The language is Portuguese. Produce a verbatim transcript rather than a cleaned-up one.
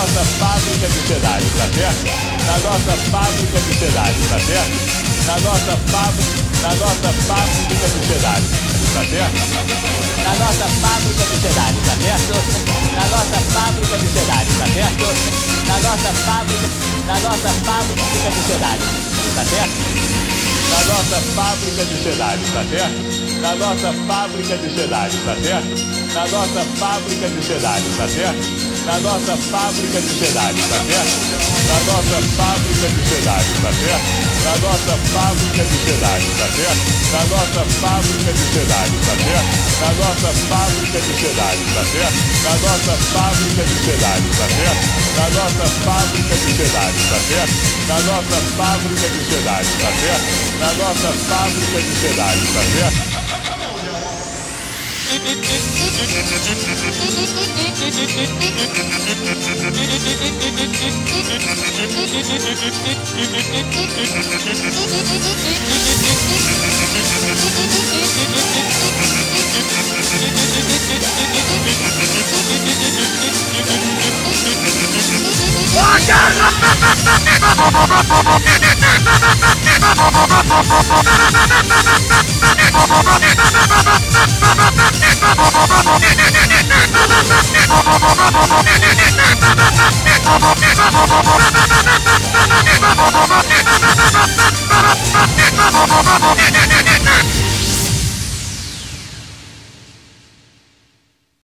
nossa fábrica de sedagem, tá certo? Na nossa fábrica de sedagem, tá certo? Na nossa fábrica, na nossa fábrica de sedagem, tá certo? Na nossa fábrica de sedagem, tá certo? Na nossa fábrica de sedagem, tá certo? Na nossa fábrica, na nossa fábrica de sedagem, tá certo? Na nossa fábrica de sedagem, tá certo? Na nossa fábrica de sedagem, tá certo? Na nossa fábrica de sedagem, tá certo? Na nossa fábrica de sedagem, tá certo? Na nossa fábrica de sedagem, tá certo? Na nossa fábrica de sedagem, tá certo? Na nossa fábrica de sedagem, tá certo? Na nossa fábrica de sedagem, tá certo? Na nossa fábrica de sedagem, tá certo? Na nossa fábrica de sedagem, tá certo? Na nossa fábrica de sedagem, tá certo? Na nossa fábrica de sedagem, tá certo?